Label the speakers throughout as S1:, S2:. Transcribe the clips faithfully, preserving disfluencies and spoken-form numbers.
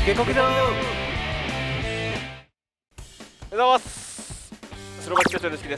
S1: 下克上。おはようございます。白町社長のしきです。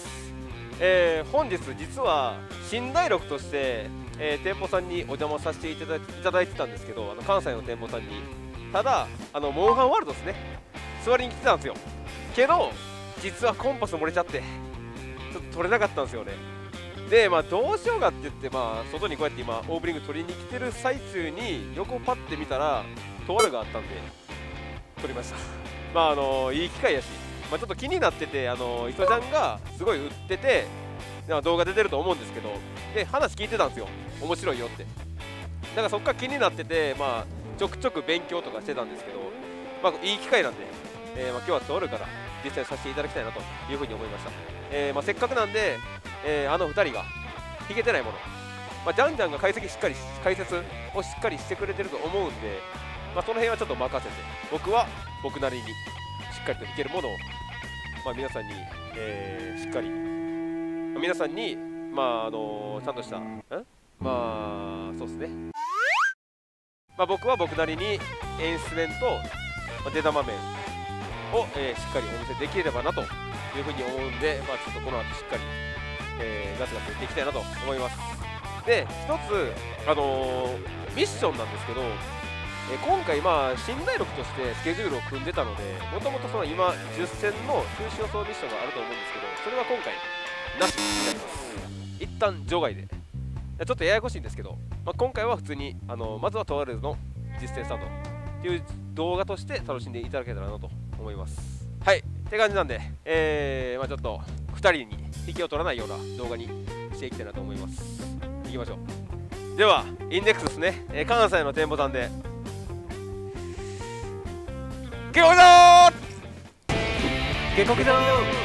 S1: えー、本日実は新第六として、えー、店舗さんにお邪魔させていただいいただいてたんですけど、あの関西の店舗さんにただあのモンハンワールドですね、座りに来てたんですよ。けど実はコンパス漏れちゃってちょっと取れなかったんですよね。でまあどうしようかって言って、まあ外にこうやって今オープニング取りに来てる最中に横パッて見たらとあるがあったんで撮りました。まああのいい機会やし、まあ、ちょっと気になってて、あの磯ちゃんがすごい売ってて動画出てると思うんですけど、で話聞いてたんですよ、面白いよって。だからそっから気になってて、まあちょくちょく勉強とかしてたんですけど、まあいい機会なんで、えー、まあ今日はとあるから実際させていただきたいなというふうに思いました。えーまあ、せっかくなんで、えー、あのふたりが引けてないもの、まあ、ジャンジャンが解析しっかり解説をしっかりしてくれてると思うんで、まあ、その辺はちょっと任せて、僕は僕なりにしっかりと弾けるものを、まあ、皆さんに、えー、しっかり、まあ、皆さんに、まああのー、ちゃんとしたんまあそうですね、まあ、僕は僕なりに演出面と、まあ、出玉面を、えー、しっかりお見せできればなというふうに思うんで、まあ、ちょっとこの後しっかり、えー、ガツガツやっていきたいなと思います。で一つ、あのー、ミッションなんですけど、えー、今回、まあ、新第六としてスケジュールを組んでたので、もともとその今じゅっ戦の中止予想ミッションがあると思うんですけど、それは今回なしになります。一旦除外で、ちょっとややこしいんですけど、まあ、今回は普通に、あのー、まずはとあるの実践スタートっていう動画として楽しんでいただけたらなと思います。はいって感じなんで、えー、まあちょっとふたりに引きを取らないような動画にしていきたいなと思います。いきましょう。ではインデックスですね、えー、関西の店舗さんで下克上下克上。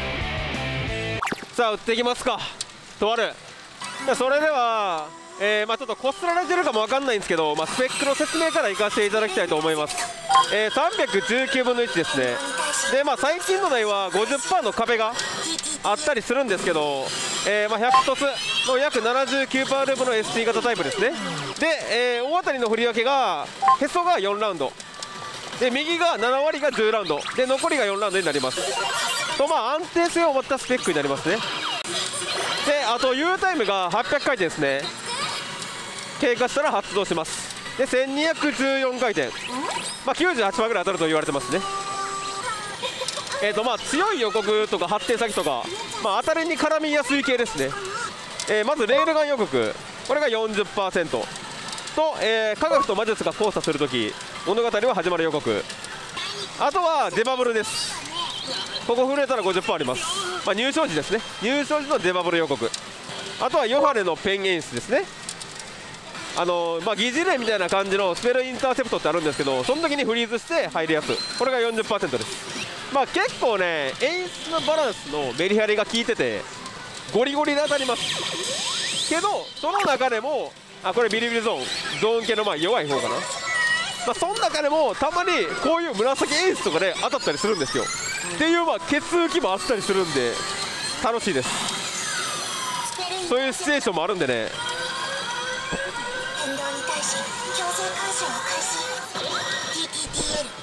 S1: さあ打っていきますか、とある。それでは、えーまあ、ちょっとこすられてるかもわかんないんですけど、まあ、スペックの説明からいかせていただきたいと思います。えー、さんびゃくじゅうきゅうぶんのいちですね。で、まあ、最近の台は ごじゅっパーセント の壁があったりするんですけど、えーまあ、ひゃく凸の約 ななじゅうきゅうパーセント ループの エスティー 型タイプですね。で、えー、大当たりの振り分けがへそがよんラウンドで、右がなな割がじゅうラウンドで、残りがよんラウンドになりますと、まあ安定性を持ったスペックになりますね。であと U タイムがはっぴゃくかいてんですね。経過したら発動します。でせんにひゃくじゅうよんかいてん、まあ、きゅうじゅうはちパーセント ぐらい当たると言われてますね。えーとまあ強い予告とか発展先とか、まあ、当たりに絡みやすい系ですね。えー、まずレールガン予告、これが よんじゅっパーセント と、えー、科学と魔術が交差するとき物語は始まる予告。あとはデバブルです。ここ震えたら ごじゅっパーセント あります。まあ、入賞時ですね、入賞時のデバブル予告。あとはヨハネのペン演出ですね。あのーまあ、疑似霊みたいな感じのスペルインターセプトってあるんですけど、その時にフリーズして入るやつ、これが よんじゅっパーセント です。まあ結構ね、演出のバランスのメリハリが効いててゴリゴリで当たりますけど、その中でもあこれビリビリゾーンゾーン系のまあ弱い方かな、まあ、その中でもたまにこういう紫演出とかで当たったりするんですよ。っていうまあ血浮きもあったりするんで楽しいです。そういうシチュエーションもあるんでね。
S2: 変動に対し強制干渉を開始。 ティーティーティーエル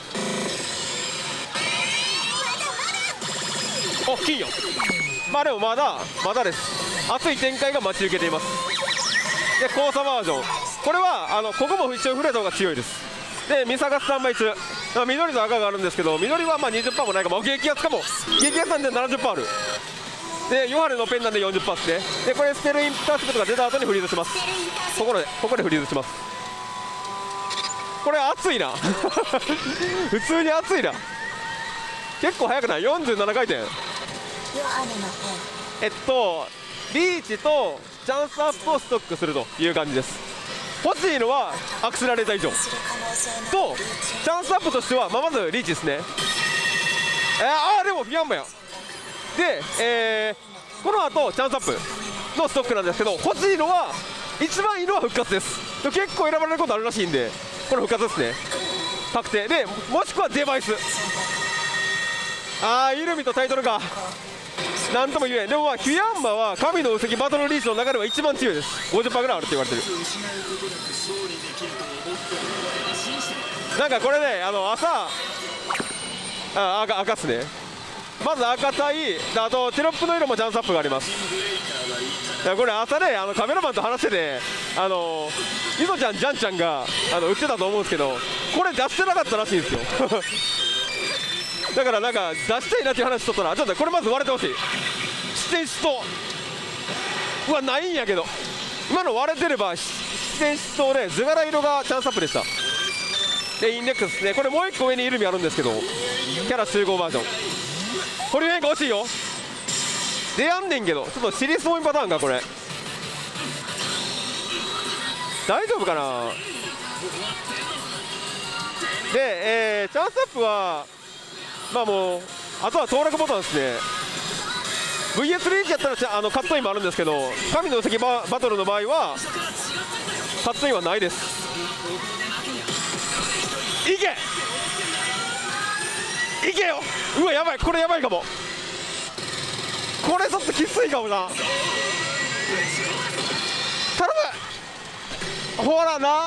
S1: 大きいよ。まあでもまだまだです。熱い展開が待ち受けています。で交差バージョン、これはあのここも一応触れた方が強いです。でミサがスタンバイ中、まあ、緑と赤があるんですけど、緑はまあ にじゅっパーセント もないかも、激アツかも。激アツなんで ななじゅっパーセント ある。でヨハネのペンなんで よんじゅっパーセント ですね。でこれスペルインターセプトが出た後にフリーズします。ここでここでフリーズします。これ熱いな普通に熱いな。結構速くない？ よんじゅうなな 回転。えっとリーチとチャンスアップをストックするという感じです。欲しいのはアクセラレーター以上とチャンスアップとしては、まあ、まずリーチですね。えー、あーでもフィアンバやで、えー、この後チャンスアップのストックなんですけど、欲しいのは一番いいのは復活です。で結構選ばれることあるらしいんで、これ復活ですね、確定で、もしくはデバイス。あーイルミとタイトルか。 なんとも言えん。でもまあフィアンマは神の右石バトルリーチの中では一番強いです。 ごじゅっパーセント ぐらいあるって言われてる。なんかこれね、あの朝あ赤赤っすね。まず赤対、あとテロップの色もチャンスアップがあります。いやこれ朝ね、あのカメラマンと話してて、あのいのちゃん、ジャンちゃんがあの売ってたと思うんですけど、これ出してなかったらしいんですよだからなんか出したいなっていう話しとったら、ちょっとこれまず割れてほしい。出演出頭、うわないんやけど、今の割れてれば出演出頭で図柄色がチャンスアップでした。でインデックスですね、これもう一個上にイルミあるんですけど、キャラ集合バージョン、保留変化欲しいよ。でやんねんけど、ちょっとシリーズ多いパターンかこれ、大丈夫かな。で、えー、チャンスアップはまあもうあとは登録ボタンですね。 ブイエス リーチやったらちゃあのカットインもあるんですけど、神の石 バ, バトルの場合はカットインはないです。いけいけよ、うわやばい、これやばいかも、これちょっときついかもな。頼む、ほらな、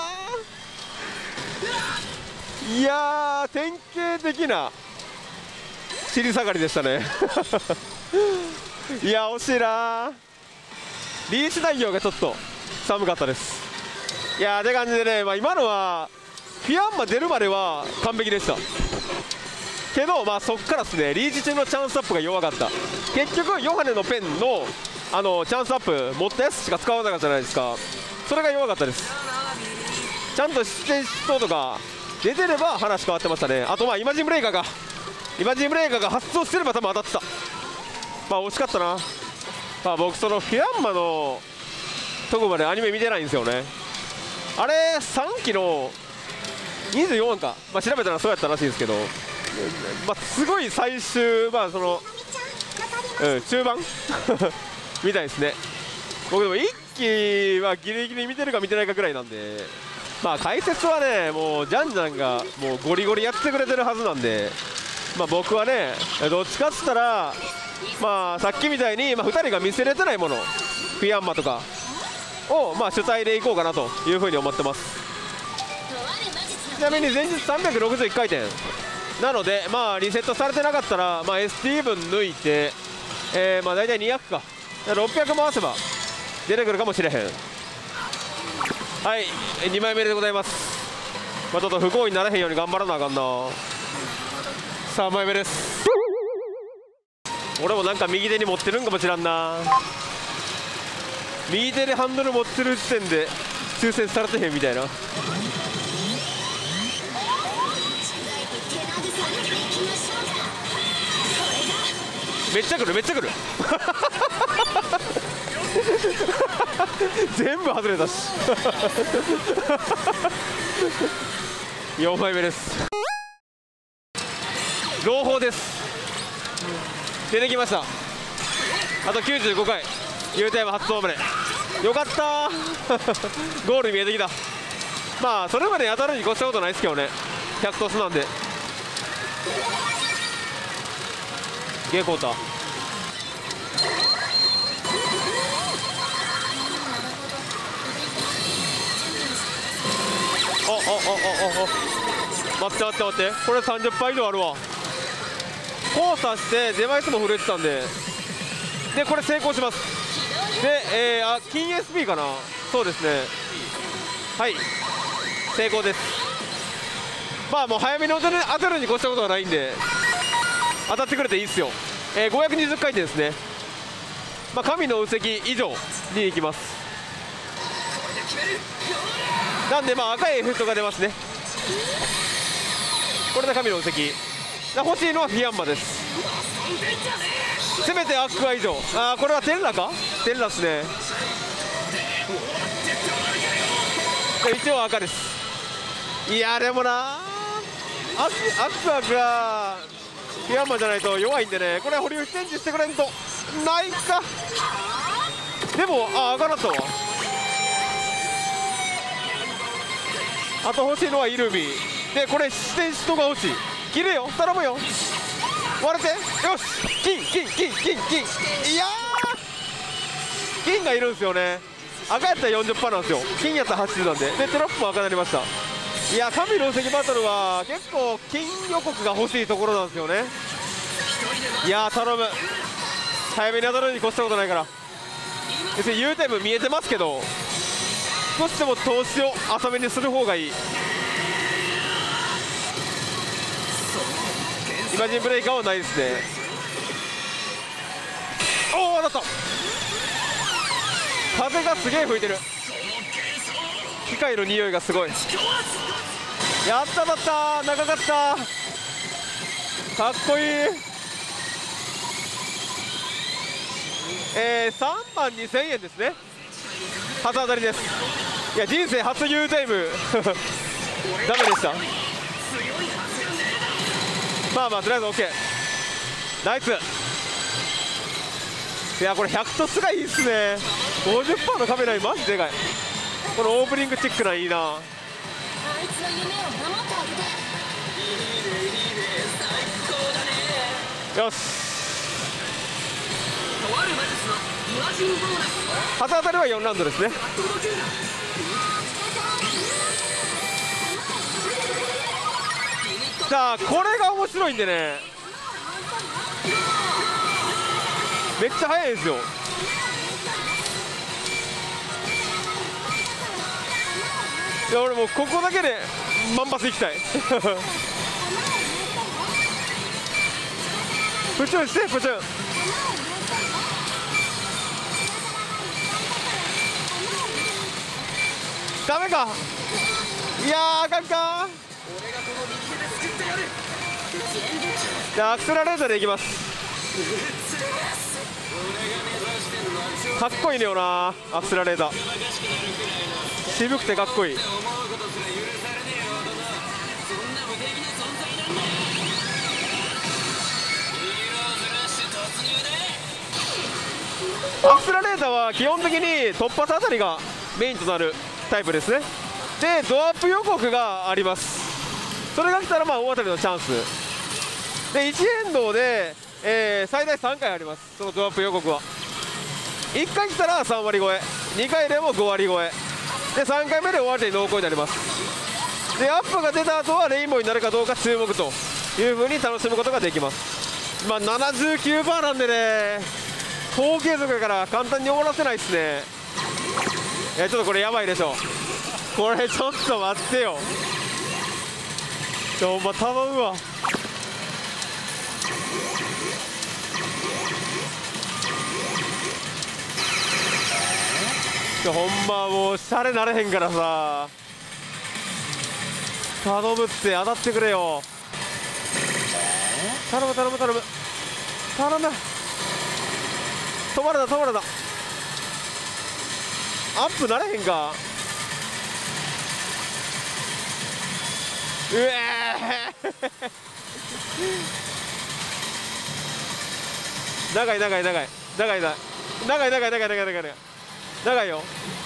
S1: いやー典型的な尻下がりでしたねいや惜しいな、リーチ内容がちょっと寒かったです。いやーって感じでね、まあ、今のはフィアンマ出るまでは完璧でしたけど、まあそっからですね、リーチ中のチャンスアップが弱かった。結局ヨハネのペンのあのチャンスアップ持ったやつしか使わなかったじゃないですか。それが弱かったです。ちゃんと出演出頭とか出てれば話変わってましたね。あとまあイマジンブレイカーがイマジンブレイカーが発動してれば多分当たってた。まあ惜しかったな。まあ僕そのフィアンマのとこまでアニメ見てないんですよね。あれさんきのにじゅうよんわか、まあ、調べたらそうやったらしいんですけど、まあ、すごい最終、まあそのうん、中盤みたいですね。僕でもいっきはギリギリ見てるか見てないかぐらいなんで、まあ解説はねもうジャンジャンがもうゴリゴリやってくれてるはずなんで、まあ、僕はねどっちかっつったら、まあ、さっきみたいに、まあ、ふたりが見せれてないもの、フィアンマとかを、まあ、主体でいこうかなというふうに思ってます。ちなみに前日さんびゃくろくじゅういち回転なので、まあ、リセットされてなかったら、まあ、エスティー 分抜いて、えー、まあ大体にひゃくかろっぴゃく回せば出てくるかもしれへん。はい、にまいめでございます。まあ、ちょっと不幸にならへんように頑張らなあかんな。さんまいめです。俺もなんか右手に持ってるんかもしらんな。右手でハンドル持ってる時点で抽選されてへんみたいな。めっちゃくるめっちゃくる全部外れたしよんまいめです。朗報です。出てきました。あときゅうじゅうごかい U タイム初登板でよかったゴール見えてきた。まあそれまで当たるに越したことないですけどね、ひゃくトスなんで。ゲーコーターああああああ待って待って待って、これさんじゅっパー以上あるわ。交差してデバイスも震えてたんで、でこれ成功します。で、えー、あ金 エスピー かな、そうですね、はい成功です。まあもう早めに当てる当てるに越したことがないんで当たってくれていいっすよ。えー、ごひゃくにじゅっかい転ですね。まあ神の右石以上に行きます。なんでまあ赤いエフェクトが出ますね。これで神の右石欲しいのはフィアンマです。せめてアクア以上。ああこれはテンラか、テンラっすね。これ一応赤です。いやでもなアクアがフィアンマじゃないと弱いんでね、これは保留チェンジしてくれんとないか。でもあ赤だったわ。あと欲しいのはイルミで、これ視点人が欲しい。切れよ頼むよ。 割れて、よし金金金金金、いやー金がいるんですよね。赤やったら よんじゅっパーセント なんですよ。金やったらはちじゅうなんで、でトラップも赤になりました。いや神論石バトルは結構金予告が欲しいところなんですよね。いやー頼む、早めに当たるに越したことないから。別に U タイム見えてますけど、少しでも投資を浅めにする方がいい。イマジンブレイカーはないですね。おお当たった。風がすげえ吹いてる。機械の匂いがすごい。やった当たった、長かった、かっこいい。えー、さんまんにせんえんですね。初当たりです。いや人生初 U タイムダメでした。まあまあとりあえず OK ナイス。いやこれひゃくトスがいいっすね。 ごじゅっパーセント のカメラにマジでかい。このオープニングチックないいな。
S2: あいつの夢を守ってあげて。
S1: よし初当たりはよんラウンドですね。さあこれが面白いんでね、めっちゃ速いんですよ。いや俺もうここだけで万発いきたいプチュンしてプチュン。ダメか。いやーあかんか。じゃあアクセラレーターでいきます。かっこいいよなアクセラレーター。渋くてかっこいい。アクセラレーターは基本的に突破あたりがメインとなるタイプですね。でドアップ予告があります。それが来たらまあ大当たりのチャンスで、いち変動で、えー、最大さんかいあります。そのドアップ予告はいっかい来たらさんわり超え、にかいでもごわり超えで、さんかいめで大当たり濃厚になります。でアップが出た後はレインボーになるかどうか注目という風に楽しむことができます。まあ ななじゅうきゅうパーセント なんでね、高継続やから簡単に終わらせないですね。いやちょっとこれやばいでしょ。これちょっと待ってよ。ほんま頼むわ。ほんまもうシャレなれへんからさ、頼むって当たってくれよ。頼む頼む頼む頼む。止まるな止まるな。アップなれへんか。うえー長い長い長い長い長い長い長い長い長い長い長い長い長いよ。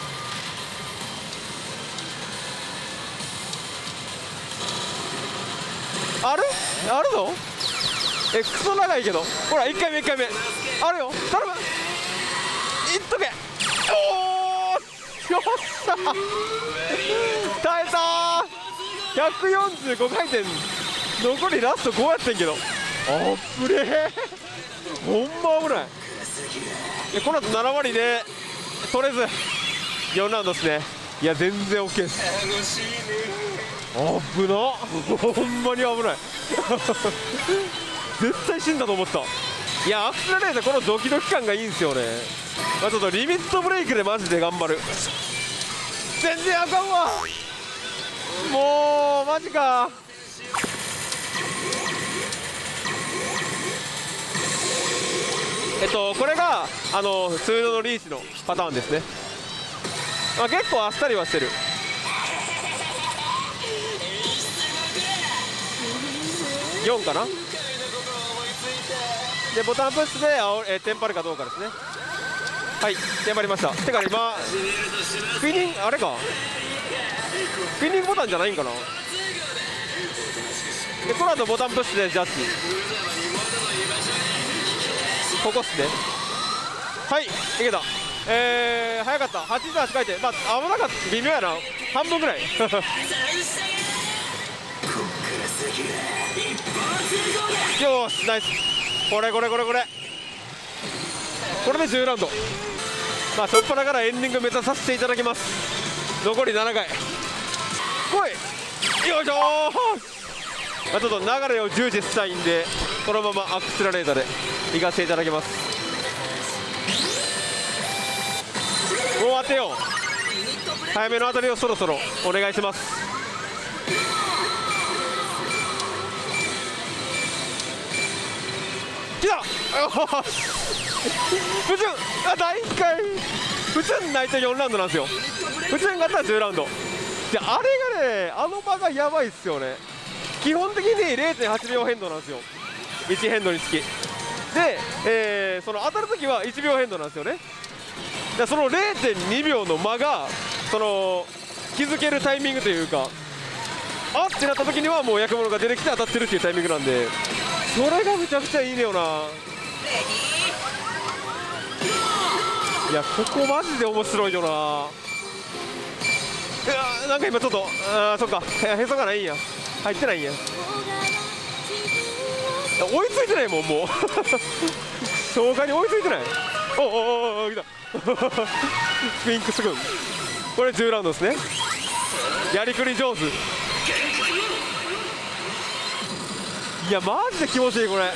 S1: あるあるの。えクソ長いけど、ほらいっかいめいっかいめあるよ。頼むいっとけ。おーよっしゃ耐えたー。ひゃくよんじゅうごかい転、残りラストごやってんけど、あっぶれーほんま危ない。でこの後ななわりでとりあえずよんラウンドですね。いや全然 OK です。危なほんまに危ない絶対死んだと思った。いやアクセラレーターこのドキドキ感がいいんですよね。まあ、ちょっとリミットブレイクでマジで頑張る。全然あかんわもうマジか。えっとこれがあの通常のリーチのパターンですね。まあ、結構あっさりはしてる。よんかな。でボタンプッシュであお、えー、テンパるかどうかですね。はいテンパりました。てか今スピニングあれかスピニングボタンじゃないんかな。 でこの後ボタンプッシュでジャッジ、ここっすね。はい、いけた。えー、早かった。はちじゅうはち回転、まあ危なかった、微妙やな、半分ぐらいよーし、ナイス。これこれこれこれこれでじゅうラウンド。まあ初っ端からエンディング目指させていただきます。残りななかい、来い、よいしょー。まあ、ちょっと流れを重視したいんで、このままアクセラレーターで行かせていただきます。もう当てよう。早めの当たりをそろそろお願いします。来た不純、あ、だいいっかい不純ないとよんラウンドなんですよ。不純があったらじゅうラウンドで、あれがね、あの場がやばいっすよね。基本的に れいてんはちびょう変動なんですよ、いち変動につきで、えー、その当たるときはいちびょう変動なんですよね。でその れいてんにびょうの間がその気づけるタイミングというか、あってなったときにはもう役物が出てきて当たってるっていうタイミングなんで、それがめちゃくちゃいいねよな。いや、ここマジで面白いよな。いや、なんか今ちょっと、あー、そっか、へそがないんや、入ってないんや、追いついてないもん、もう消化に追いついてない。おおおお、来たスフィンクス軍、これじゅうラウンドですね。やりくり上手。いや、マジで気持ちいいこれ。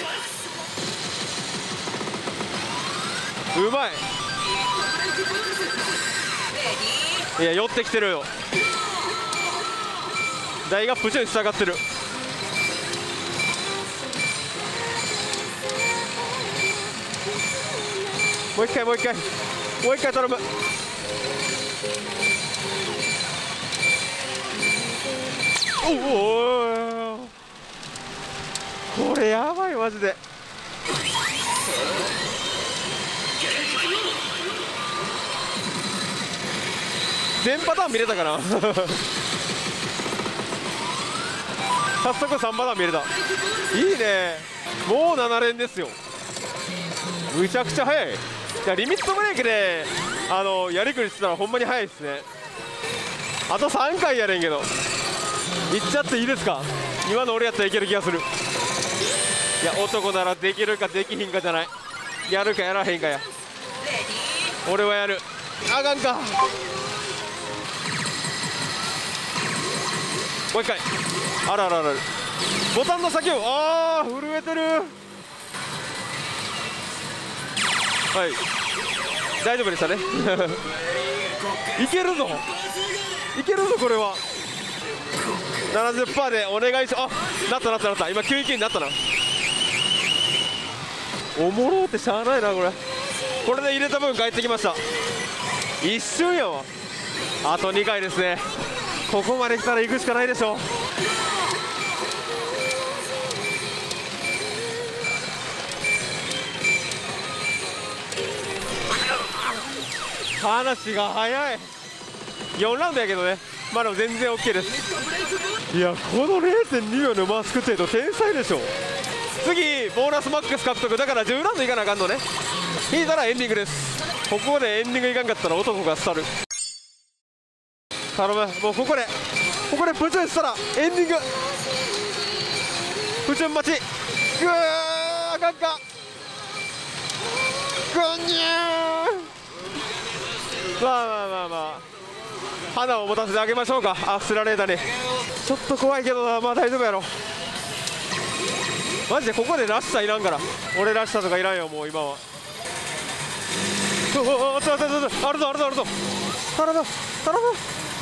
S1: うまい。いや、寄ってきてるよ。台がプチュン下がってる。もう一回もう一回もう一回頼む。おお、これやばいマジで。全パターン見れたかな早速さんパターン見れた。いいね、もうなな連ですよ。むちゃくちゃ速い。いや、リミットブレーキであのやりくりしてたらほんまに速いですね。あとさんかいやれんけど、いっちゃっていいですか。今の俺やったらいける気がする。いや、男ならできるかできひんかじゃない、やるかやらへんかや。俺はやる。あかんか。もう一回。あらららら、ボタンの先を、あー、震えてる。はい、大丈夫でしたねいけるぞいけるぞ、これは ななじゅっパーセント でお願いし。あ、なったなったなった、今きゅういきになったな。おもろってしゃあないなこれ。これで入れた分帰ってきました。一瞬やわ。あとにかいですね。ここまで来たら行くしかないでしょ。話が早い。よんラウンドやけどね、まあでも全然 OK です。いや、この れいてんにびょうのマスク程度天才でしょ。次ボーナスマックス獲得だからじゅうラウンドいかなあかんのね。引いたらエンディングです。ここでエンディングいかんかったら男が去る。頼む、もうここでここでプチュンしたらエンディング。プチュン待ち。ぐー、あかんか。ぐにゅー。まあまあまあまあ、花を持たせてあげましょうか、アクセラレーターに。ちょっと怖いけどな、まあ大丈夫やろ。マジでここでらしさいらんから。俺らしさとかいらんよ、もう今は。おおお、ちょちょちょ、あるぞあるぞあるぞ。頼む頼む。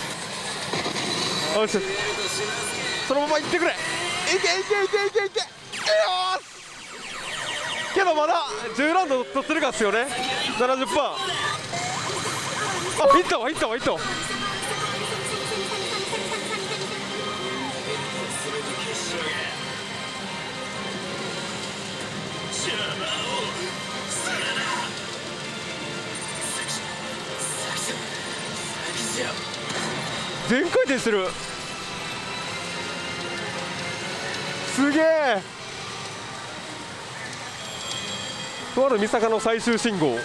S1: よし、そのまま行ってくれ。いけいけいけいけいけ。よし。けどまだじゅうラウンド取ってるかっすよね。 ななじゅっパーセント。あ、いったわいったわいったわ。全回転する。 すげえ。とある三坂の最終信号。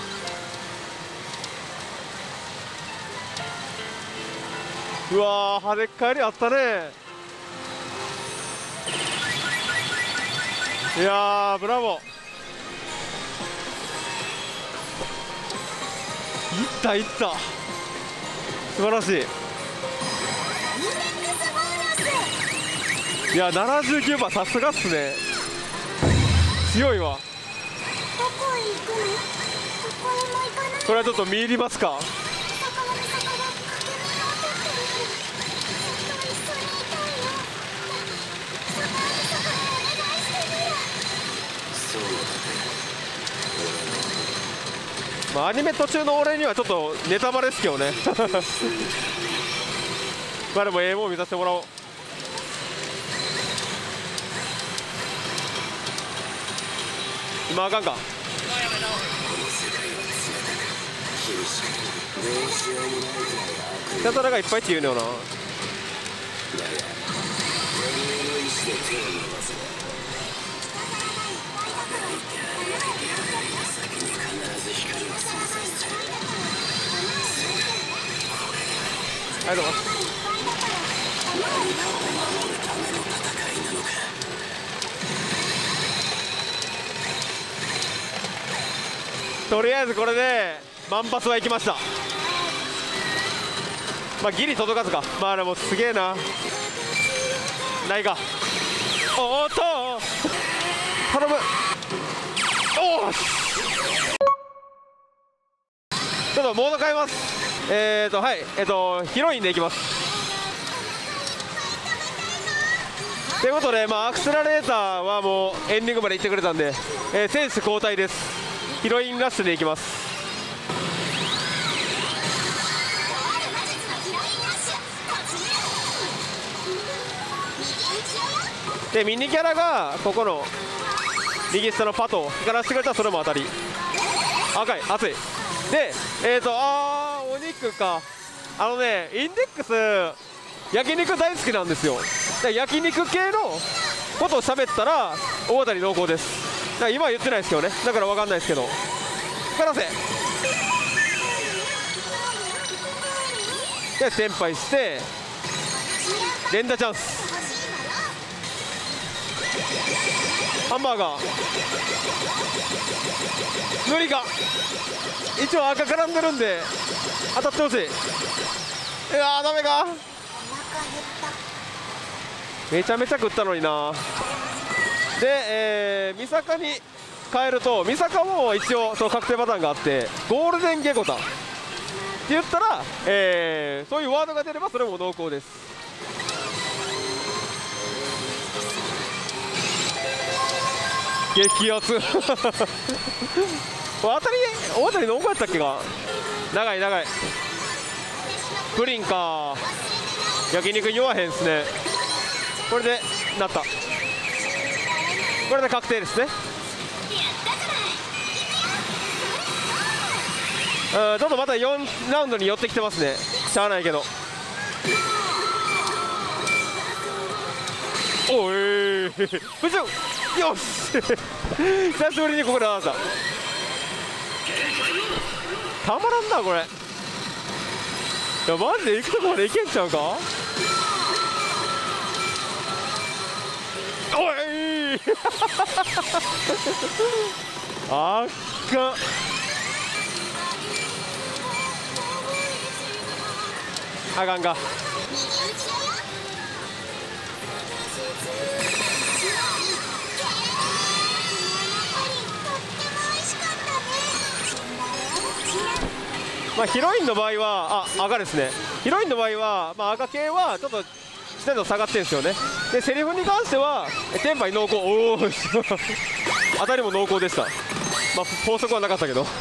S1: うわー、跳ねっ返りあったね。いやー、ブラボー。いったいった、素晴らしい。いや、ななじゅうきゅうばん、さすがっすね。強いわ。これはちょっと見入りますか。まあ、アニメ途中の俺にはちょっとネタバレですけどね。まあでもええもん見させてもらおう。今あかんか。やたらがいっぱいって言うのよな。ありがとうございます。とりあえずこれで万発は行きました。まあギリ届かずか。まあでもすげえな。ないか。おーっと頼む。おーし、ちょっとモード変えます。えーとはいえーとヒロインでいきます。ということで、まあ、アクセラレーターはもうエンディングまで行ってくれたんで、えー、選手交代です。ヒロインラッシュでいきます。でミニキャラがここの右下のパト光らせてくれたらそれも当たり。赤い熱いで、えーとあーお肉か。あのねインデックス焼肉大好きなんですよ。で焼肉系のことを喋ったら大当たり濃厚です。だから今は言ってないですけどね、だから分かんないですけど。光らせで転廃して連打チャンス。ハンバーガー無理か。一応赤絡んでるんで当たってほしい。いやーダメか。めちゃめちゃ食ったのにな。で、えー、三坂に変えると、三坂も一応その確定パターンがあって、ゴールデンゲコタって言ったら、えー、そういうワードが出ればそれも濃厚です。激アツ当たり大当たり濃厚やったっけか。長い長い。プリンか。焼肉酔わへんっすね。これでなった。これで確定ですね。うん、ちょっとまたよんラウンドに寄ってきてますね。しゃあないけど。おい無事よし久しぶりにここで当たった。たまらんなこれ。いやマジで行くとこまで行けんちゃうか。おいあっかん。あかんか。まあヒロインの場合はあ赤ですね。ヒロインの場合は、まあ、赤系はちょっと精度下がってるんですよね。でセリフに関してはテンパイ濃厚。おお当たりも濃厚でした。まあ法則はなかったけど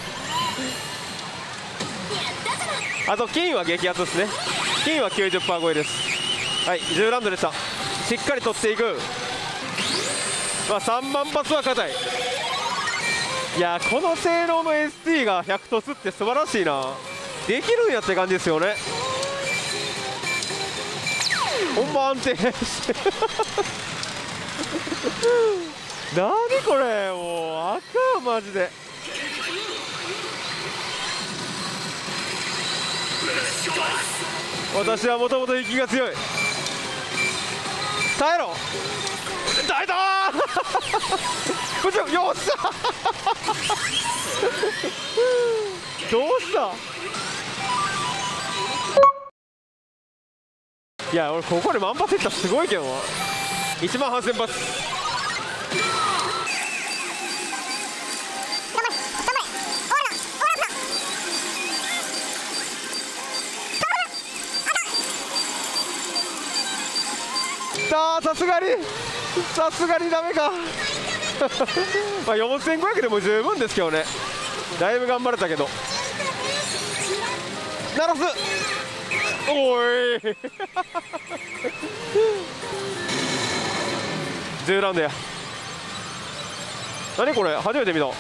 S1: あと金は激アツですね。金は きゅうじゅっパーセント 超えです。はい、じゅうラウンドでした。しっかり取っていく。まあさんまん発は硬い。いやこの性能の エスティー がひゃく突って素晴らしいな。できるんやって感じですよね。ほんま安定何これ、もうあかんマジで。私はもともと息が強い。耐えろ。耐えたーこっちよ、よっしゃどうした。いや俺ここで万発いったらすごいけどな。いちまんはんせん発。あーさすがにさすがにダメかまあよんせんごひゃくでも十分ですけどね。だいぶ頑張れたけど。鳴らす。おいじゅうラウンドや。何これ初めて見た。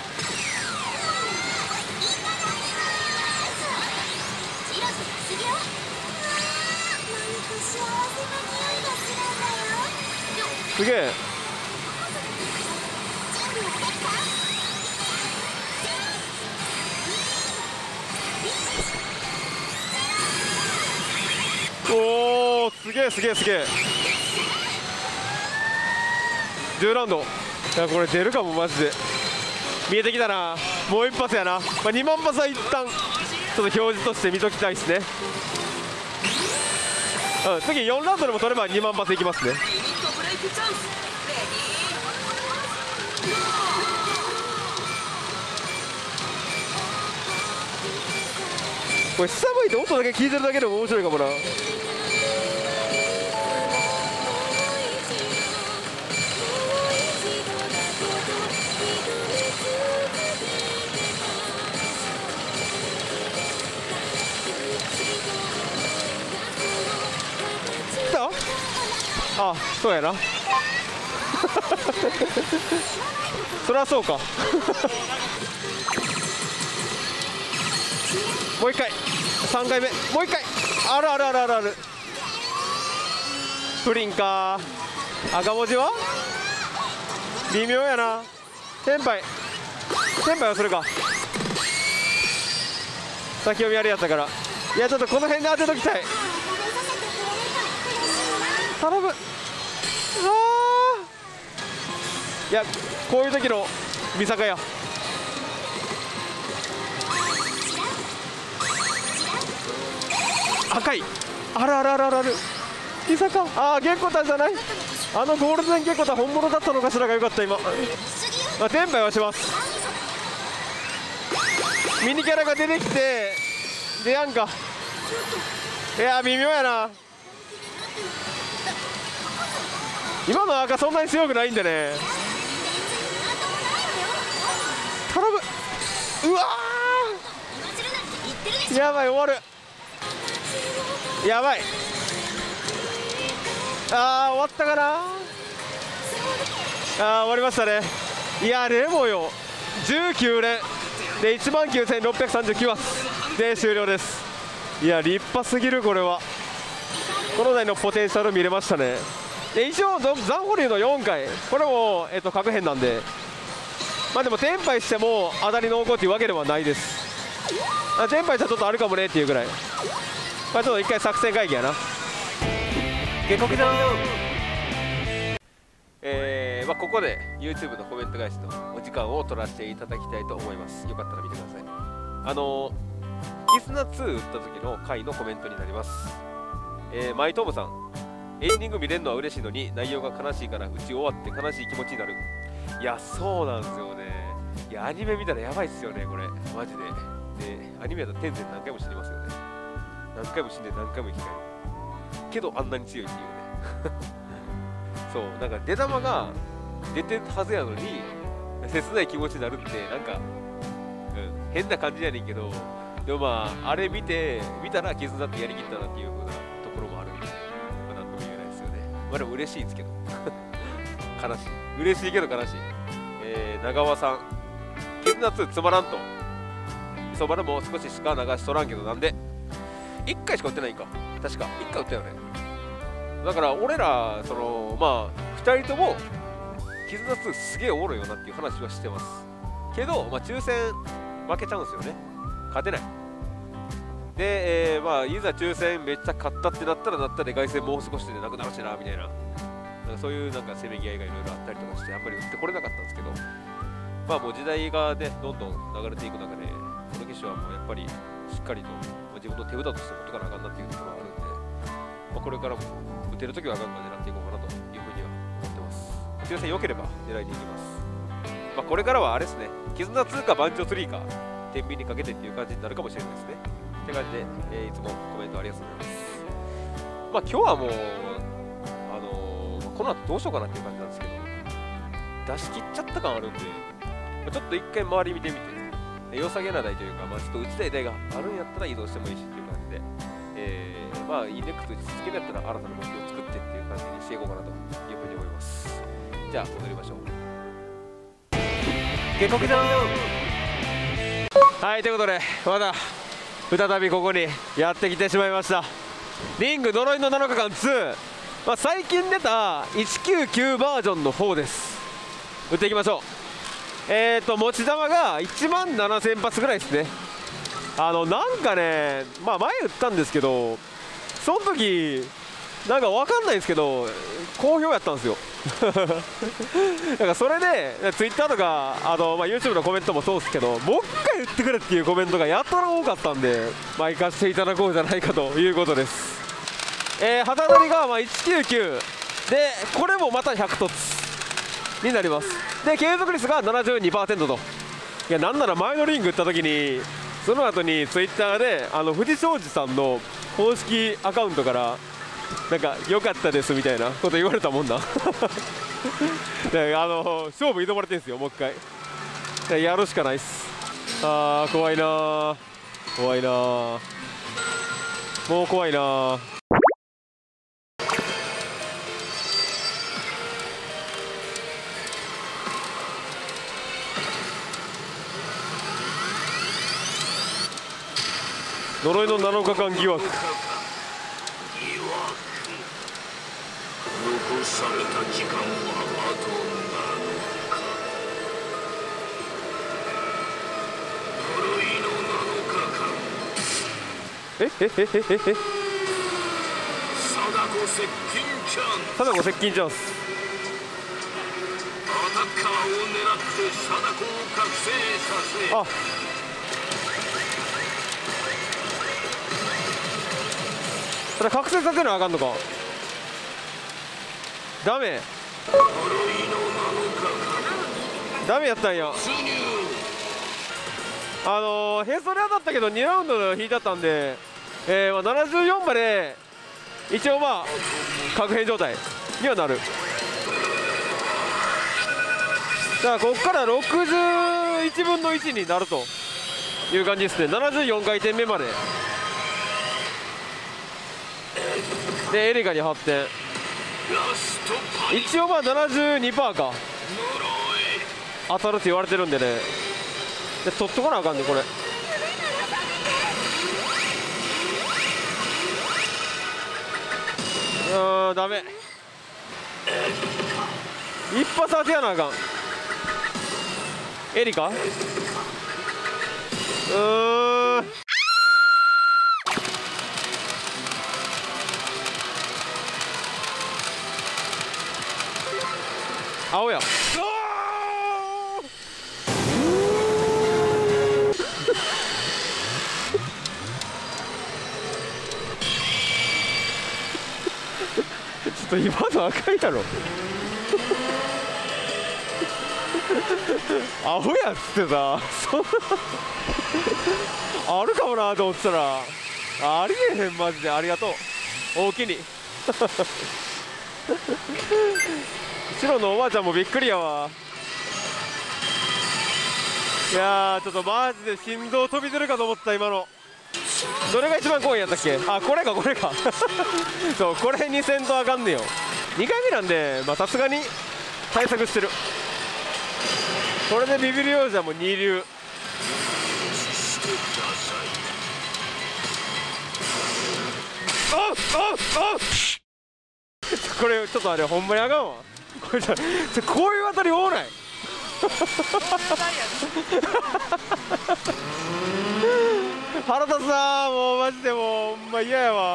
S1: すげえ。おおすげえすげえすげえ。じゅうラウンド。いやこれ出るかもマジで。見えてきたな。もう一発やな。まあ、にまん発は一旦ちょっと表示として見ときたいですね。うん、次よんラウンドでも取ればにまん発いきますね。これ寒いと音だけ聞いてるだけでも面白いかもな。あ、そうやなそりゃそうかもう一回さんかいめもう一回あるあるあるあるある。プリンか。赤文字は微妙やな。テンパイテンパイはそれか。先読みあれやったから。いやちょっとこの辺で当てときたい。頼む。あいやこういう時の見坂や。赤いあるあるあるあるある見坂。ああゲッコタじゃない。あのゴールデンゲッコタ本物だったのかしらがよかった今。あテンパイはします。ミニキャラが出てきて出やんか。いや微妙やな。今の赤そんなに強くないんでね。頼む。うわーやばい終わる。やばい。あー終わったかな。あー終わりましたね。いやでもよじゅうきゅう連でいちまんきゅうせんろっぴゃくさんじゅうきゅう発で終了です。いや立派すぎる。これはこの台のポテンシャル見れましたね。で一応ザンホリューのよんかいこれも、えっと、確変なんで、まあでもテンパイしても当たり濃厚っていうわけではないです。あテンパイしたらちょっとあるかもねっていうぐらい。まあちょっと一回作戦会議やな。下克上。えーまあ、ここで YouTube のコメント返しのお時間を取らせていただきたいと思います。よかったら見てください。あのキスナツー打った時の回のコメントになります。えー、マイトームさんエンディング見れるのは嬉しいのに内容が悲しいから打ち終わって悲しい気持ちになる。いやそうなんですよね。いやアニメ見たらやばいっすよねこれマジで。でアニメだと天然何回も死にますよね。何回も死んで何回も生き返るけどあんなに強いっていうねそうなんか出玉が出てるはずやのに切ない気持ちになるってなんか、うん、変な感じやねんけど、でもまああれ見て見たら絆ってやりきったなっていう風なところもあるんで、まあ、なんとも言えないですよね。まあでも嬉しいんですけど悲しい嬉しいけど悲しい。えー、長尾さん絆ツーつまらんとそばでも少ししか流しとらんけどなんでいっかいしか売ってないんか。確かいっかい売ったよね。だから俺らそのまあふたりとも絆ツーすげえおもろいよなっていう話はしてますけど、まあ、抽選負けちゃうんですよね。勝てないで、えー、まあいざ抽選めっちゃ勝ったってなったらなったで凱旋もう少しでなくなるしなみたいな、なんかそういうなんかせめぎ合いがいろいろあったりとかしてあんまり打ってこれなかったんですけど、まあもう時代がねどんどん流れていく中でこの機種はもうやっぱりしっかりと、まあ、自分の手札として持っとかなあかんなっていうところがあるんで、まあ、これからも打てるときはガンガン狙っていこうかなというふうには思ってます。抽選良ければ狙いに行きます。まあ、これからはあれですね、絆ツーかバンジョースリーか天秤にかけてっていう感じになるかもしれないですね。って感じで、えー、いつもコメントありがとうございます。まあ今日はもう、あのー、この後どうしようかなっていう感じなんですけど、出し切っちゃった感あるんで、まあ、ちょっと一回周り見てみて、良さげな台というか、まあ、ちょっと打ちたい台があるんやったら移動してもいいしっていう感じで、えー、まあインデックス打ち続けるやったら新たな目標を作ってっていう感じにしていこうかなというふうに思います。じゃあ戻りましょう。下克上。はい、ということでまだ再びここにやってきてしまいました。リング呪いのなのかかんツー、まあ、最近出たいちきゅうきゅうバージョンの方です。打っていきましょう。えーと持ち球がいちまんななせん発ぐらいですね。あのなんかね、まあ前打ったんですけどその時なんか分かんないですけど好評やったんですよだからそれでツイッターとかあの、まあ、YouTube のコメントもそうですけど、もう一回打ってくれっていうコメントがやたら多かったんで、まあ、行かせていただこうじゃないかということです。えー、旗取りがまあいちきゅうきゅうで、これもまたひゃく突になります。で継続率が ななじゅうにパーセント と、いやなんなら前のリング打った時にその後にツイッターであの藤庄司さんの公式アカウントからなんか良かったですみたいなこと言われたもんなであの勝負挑まれてるんですよ。もう一回やるしかないっす。あー怖いなー怖いなーもう怖いなー。呪いのなのかかん疑惑、
S3: 残された時間はあとなのか。呪いのなのかか。
S1: ええええええ
S3: 貞子接近チャンス。
S1: 貞子接近チャンス。
S3: アタッカーを狙って貞子を覚醒させ。
S1: あそれ覚醒させるのあかんのか。ダメダメやったんや。あのー、ヘソレアだったけどにラウンド引いてあったんで、えーまあ、ななじゅうよんまで一応まあ確変状態にはなる。だからここからろくじゅういちぶんのいちになるという感じですね。ななじゅうよんかい転目まででエリカに発展、一応まあ ななじゅうにパーセント か当たるって言われてるんでね、で取っとかなあかんねこれ。うーんダメ、一発当てやなあかん。エリカうーん青やちょっと今の赤いやろ青やっつってさそんなあるかもなと思ってたらありえへんマジで。ありがとう大きに後ろのおばあちゃんもびっくりやわ。いやーちょっとマジで心臓飛び出るかと思った。今のどれが一番怖いやったっけ。あこれかこれかそうこれにせんとあかんねよ。にかいめなんでまあさすがに対策してる。これでビビるようじゃもう二流。あっあっあっこれちょっとあれほんまにあかんわ。 こういうあたり多ない腹立つなもうマジでもうほんま嫌やわ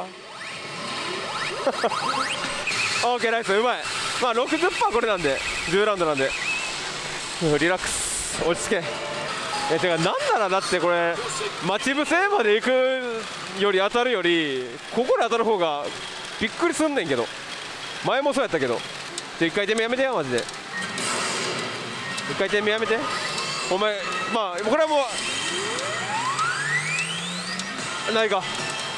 S1: オーケーナイスうまい。まあ ろくじゅっパーセント これなんでじゅうラウンドなんでリラックス落ち着け。えてかなんならだってこれ待ち伏せまで行くより当たるよりここで当たる方がびっくりすんねんけど。前もそうやったけどいっかい転目やめてやマジで。いっかい転目やめてお前。まあこれはもうないか。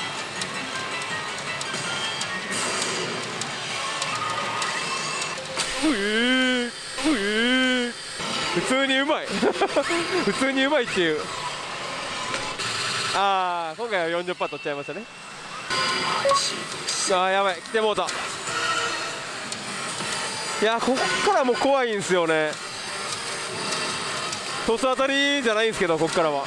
S1: うーうー普通にうまい普通にうまいっていう。ああ今回は よんじゅっパーセント 取っちゃいましたね。ああやばい来てもうた。いやこっからもう怖いんすよね。トス当たりじゃないんですけどこっからは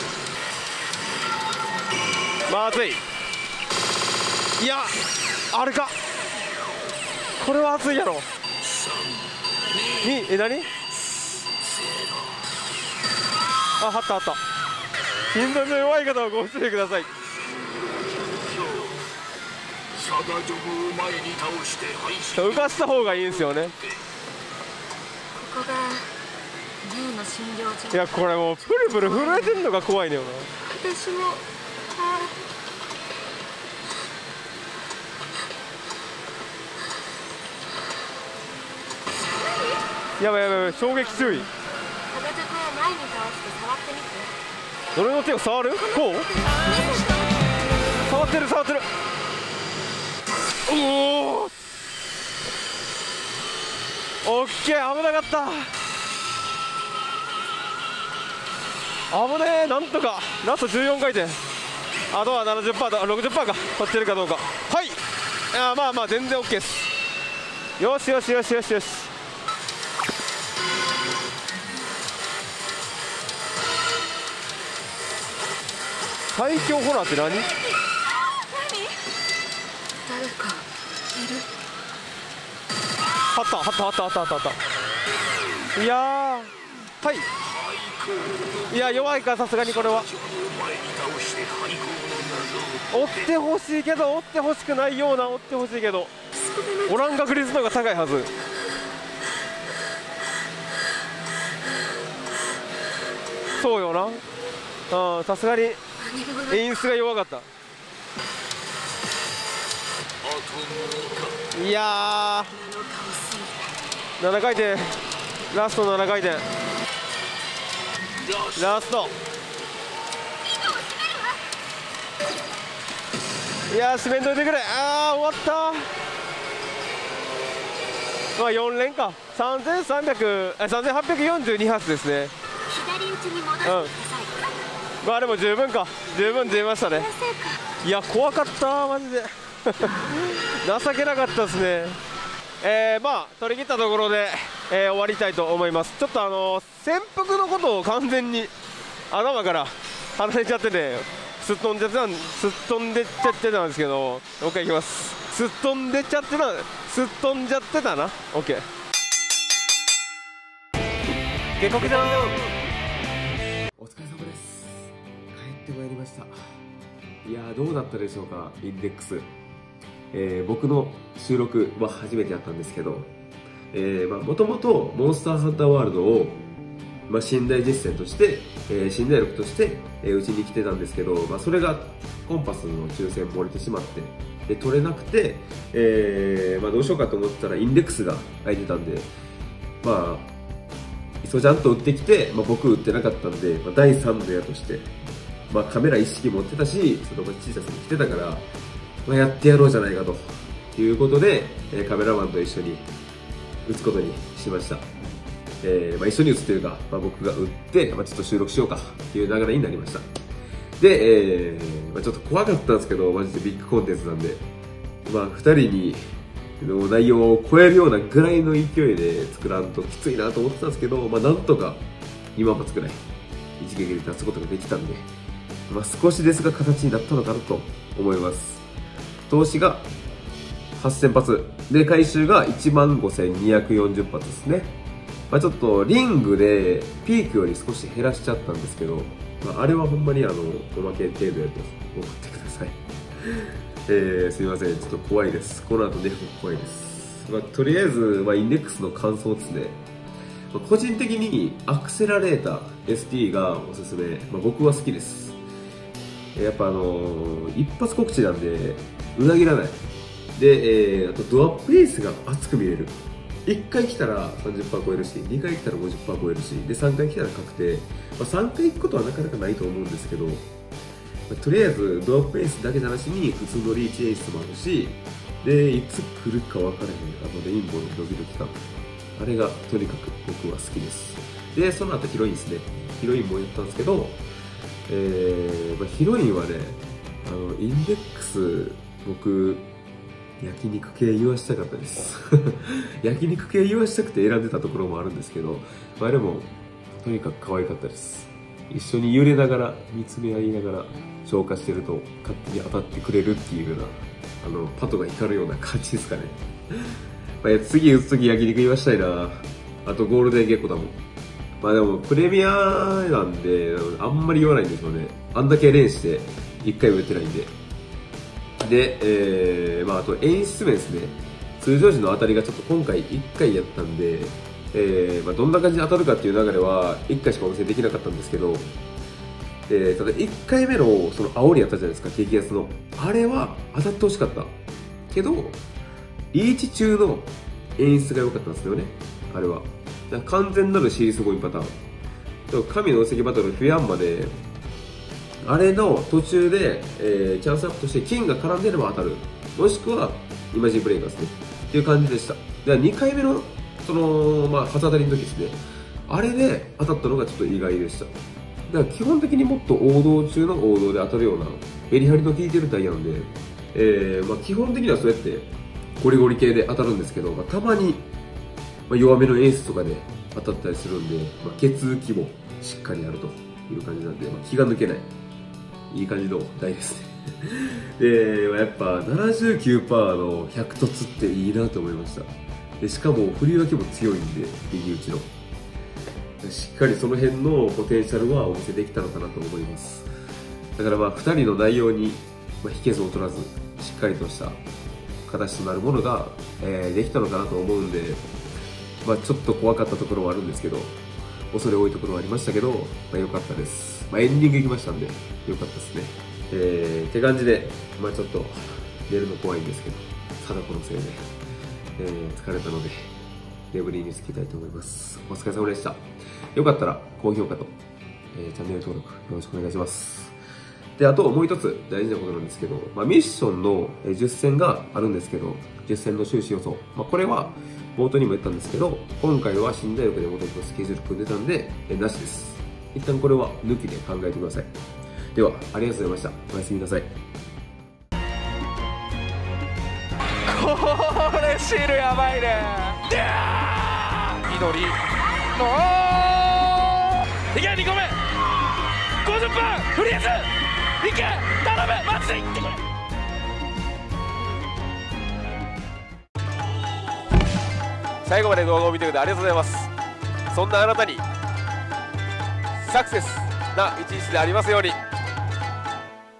S1: まずい。いやあれかこれは熱いやろ。にえ何あはったはった。心臓の弱い方はご注意ください。浮かした方がいいんですよね。
S2: ここが例の診療所。
S1: いやこれもうプルプル震えてんのが怖いねよな。
S2: 私もあ
S1: やばいやばいやばい衝撃注意。
S2: かかとを前に倒して触ってみて。
S1: 俺の手を触るこう触ってる触ってる。おおオッケー危なかった。危ねえなんとかラストじゅうよんかい転。あとは ななじゅっパーセント だ ろくじゅっパーセント か取ってるかどうか。はいあまあまあ全然 OK です。よしよしよしよしよし。最強ホラーって何？
S2: 誰かいる。
S1: はったはったはったはったはったはった。いやーはいいや弱いかさすがにこれは。追ってほしいけど追ってほしくないような追ってほしいけどおらん確率の方が高いはず。そうよな。うんさすがに演出が弱かった。いやーななかい転ラストななかい転ラスト。いやー締めんといてくれ。あー終わったまあよん連かさんぜんさんびゃくさんぜんはっぴゃくよんじゅうに発ですね。
S2: 左打ちに戻してください。
S1: まあでも十分か十分出ましたね。いや怖かったマジで情けなかったですね。えー、まあ取り切ったところで、えー、終わりたいと思います。ちょっとあのー、潜伏のことを完全に頭から離れちゃっててすっ飛んでたんすっ飛んでっちゃってたんですけどもう一回いきます。すっ飛んでっちゃってたすっ飛んじゃってたな。 OK 下克上
S4: お疲れ様です。帰ってまいりました。いやーどうだったでしょうかインデックス。えー、僕の収録は初めてやったんですけど、えー、まあもともとモンスターハンターワールドを、まあ、寝台実践として、えー、寝台力としてえー、うちに来てたんですけど、まあ、それがコンパスの抽選漏れてしまってで取れなくて、えーまあ、どうしようかと思ったらインデックスが空いてたんでまあイソジャンと売ってきて、まあ、僕売ってなかったんで、まあ、だいさんの矢として、まあ、カメラ一式持ってたしその小ささに来てたから、まあ、やってやろうじゃないかということで、えー、カメラマンと一緒に打つことにしました。えーまあ、一緒に打つというか、まあ、僕が打って、まあ、ちょっと収録しようかという流れになりました。で、えーまあ、ちょっと怖かったんですけどマジでビッグコンテンツなんで、まあ、ふたりにの内容を超えるようなぐらいの勢いで作らんときついなと思ってたんですけど、まあ、なんとか今も作らない一撃で出すことができたんで、まあ、少しですが形になったのかなと思います。投資がはっせん発で、回収がいちまんごせんにひゃくよんじゅう発ですね。まあ、ちょっとリングでピークより少し減らしちゃったんですけど、まあ、あれはほんまにあのおまけ程度やと思ってください。えー、すいません、ちょっと怖いです。この後ね、怖いです。まあ、とりあえず、まあ、インデックスの感想ですね。まあ、個人的にアクセラレーター エスティー がおすすめ。まあ、僕は好きです。やっぱあのー、一発告知なんで裏切らない。で、えー、あとドアプレイスが熱く見える。いっかい来たら さんじゅっパーセント 超えるし、にかい来たら ごじゅっパーセント 超えるし、でさんかい来たら確定。まあ、さんかい行くことはなかなかないと思うんですけど、まあ、とりあえずドアプレイスだけじゃなしに普通のリーチ演出もあるし、でいつ来るか分からへんあのレインボーのドキドキ感、あれがとにかく僕は好きです。でその後ヒロインですね。ヒロインも言ったんですけど、えーまあ、ヒロインはね、あのインデックス僕焼肉系言わしたかったです焼肉系言わしたくて選んでたところもあるんですけど、まあ、でもとにかく可愛かったです。一緒に揺れながら見つめ合いながら消化してると勝手に当たってくれるっていうような、あのパトが光るような感じですかねまあ次打つ時焼肉言わしたいな。あとゴールデンゲッコだもん。まあでもプレミアなんであんまり言わないんですよね。あんだけ練していっかいも言ってないんで。で、えー、まああと演出面ですね。通常時の当たりがちょっと今回いっかいやったんで、えーまあ、どんな感じで当たるかっていう流れはいっかいしかお見せできなかったんですけど、えー、ただいっかいめのその煽りやったじゃないですか、激安の。あれは当たってほしかったけど、リーチ中の演出が良かったんですよね、あれは。だから完全なるシリーズゴインパターン。でも神の石バトルフィアンマで、あれの途中で、えー、チャンスアップとして金が絡んでれば当たる。もしくはイマジンブレイカーですね。っていう感じでした。でにかいめのその、まあ、初当たりの時ですね。あれで当たったのがちょっと意外でした。だから基本的にもっと王道中の王道で当たるようなメリハリの効いてるタイヤなんで、えーまあ、基本的にはそうやってゴリゴリ系で当たるんですけど、まあ、たまに、まあ、弱めのエースとかで当たったりするんで、まあ、血浮きもしっかりあるという感じなんで、まあ、気が抜けないいい感じの台ですねでやっぱ ななじゅうきゅうパーセント のひゃく突っていいなと思いました。でしかも振り分けも強いんで、右打ちのしっかりその辺のポテンシャルはお見せできたのかなと思います。だからまあふたりの内容に引けず劣らずしっかりとした形となるものが、えー、できたのかなと思うんで、まあ、ちょっと怖かったところはあるんですけど、恐れ多いところはありましたけど、まあ、良かったです。まあ、エンディング行きましたんで良かったですね。えー、って感じで、まあ、ちょっと寝るの怖いんですけど、貞子のせいで、えー、疲れたので眠りにつきたいと思います。お疲れ様でした。よかったら高評価と、えー、チャンネル登録よろしくお願いします。で、あともう一つ大事なことなんですけど、まあ、ミッションのじゅっ戦があるんですけど、じゅっ戦の収支予想、まあ、これは冒頭にも言ったんですけど、今回は新大学で元々スケジュール組んでたんで、えなしです。一旦これは抜きで考えてください。では、ありがとうございました。おやすみなさい。
S1: これシールやばいね。緑のいけにこめごじゅっぷんフリーズいけ頼むマジでいってくれ。最後まで動画を見てくれてありがとうございます。そんなあなたにサクセスな一日でありますように。